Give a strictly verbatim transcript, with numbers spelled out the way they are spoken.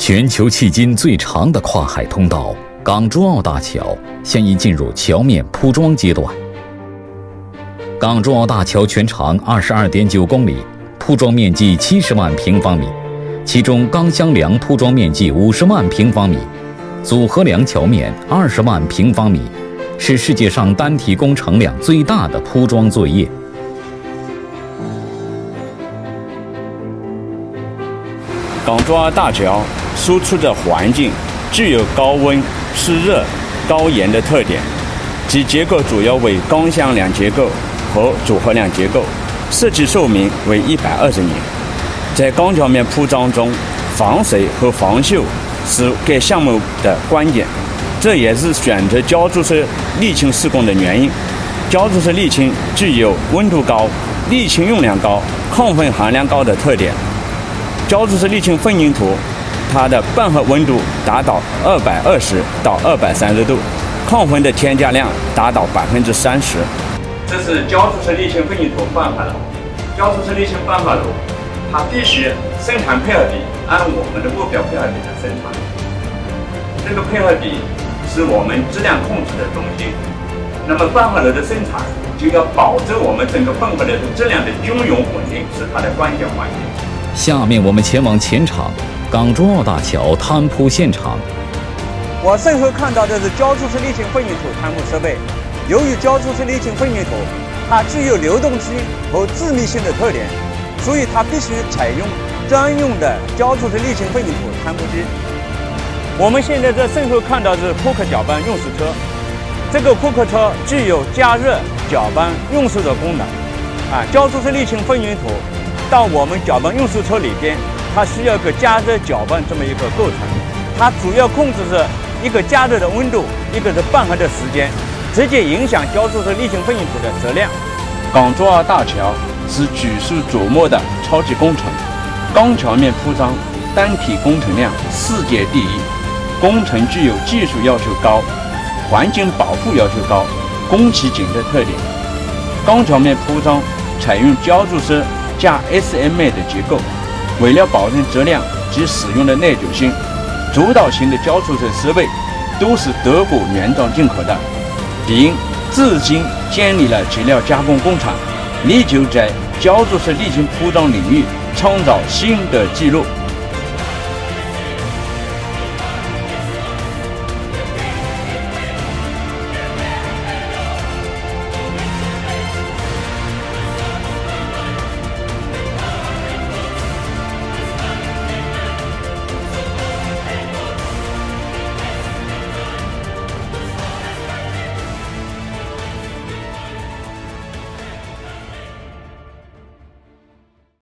全球迄今最长的跨海通道港珠澳大桥现已进入桥面铺装阶段。港珠澳大桥全长二十二点九公里，铺装面积七十万平方米，其中钢箱梁铺装面积五十万平方米，组合梁桥面二十万平方米，是世界上单体工程量最大的铺装作业。 港珠澳大桥输出的环境具有高温、湿热、高盐的特点，其结构主要为钢箱梁结构和组合梁结构，设计寿命为一百二十年。在钢桥面铺装中，防水和防锈是该项目的关键，这也是选择浇筑式沥青施工的原因。浇筑式沥青具有温度高、沥青用量高、抗粉含量高的特点。浇筑式沥青混凝土，它的拌合温度达到二百二十到二百三十度，抗粉的添加量达到百分之三十。这是浇筑式沥青混凝土拌合炉。浇筑式沥青拌合炉，它必须生产配合比按我们的目标配合比来生产。这个配合比是我们质量控制的中心。那么拌合炉的生产就要保证我们整个拌合炉的质量的均匀稳定，是它的关键环节。 下面我们前往前场，港珠澳大桥摊铺现场。 我身后看到的是浇筑式沥青混凝土摊铺设备。由于浇筑式沥青混凝土它具有流动性和致密性的特点，所以它必须采用专用的浇筑式沥青混凝土摊铺机。我们现在在身后看到的是库克搅拌运输车，这个库克车具有加热、搅拌、运输的功能。啊，浇筑式沥青混凝土到我们搅拌运输车里边，它需要个加热搅拌这么一个构成。它主要控制是一个加热的温度，一个是拌合的时间，直接影响浇筑式沥青混凝土的质量。 港珠澳大桥是举世瞩目的超级工程，钢桥面铺装单体工程量世界第一，工程具有技术要求高、环境保护要求高、工期紧的特点。钢桥面铺装采用浇筑式加 S M A 的结构，为了保证质量及使用的耐久性，主导型的浇筑式设备都是德国原装进口的，并至今建立了材料加工工厂，力求在浇筑式沥青铺装领域创造新的纪录。